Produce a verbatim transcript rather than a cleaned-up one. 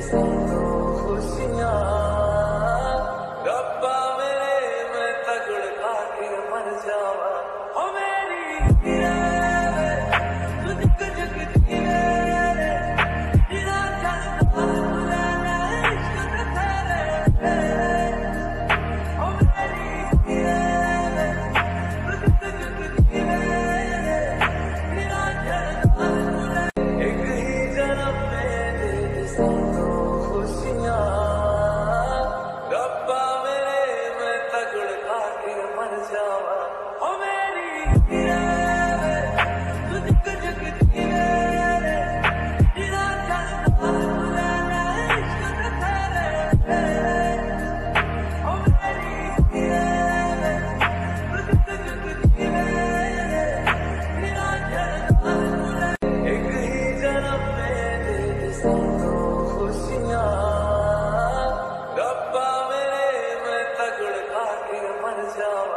सातों खुशियाँ रब्बा मेरे मैं तगड़ खा के मर जावा ओ मेरी हीरे तू जुग जुग जीवे तेरा चलता बुलाना इश्क तेरे ओ मेरी हीरे तू जुग जुग जीवे तेरा चलता बुलाना एक ही जन्म में दे सातों खुशियाँ रब्बा मेरे मैं तगड़ खा के मर जावा ओ मेरी हीरे तू जुग जुग जीवे तेरा चलता बुलाना इश्क तेरे ओ मेरी हीरे तू जुग जुग जीवे तेरा चलता बुलाना एक ही जन्म में दे सातों खुशियाँ रब्बा मेरे मैं तगड़ खा के मर जावा।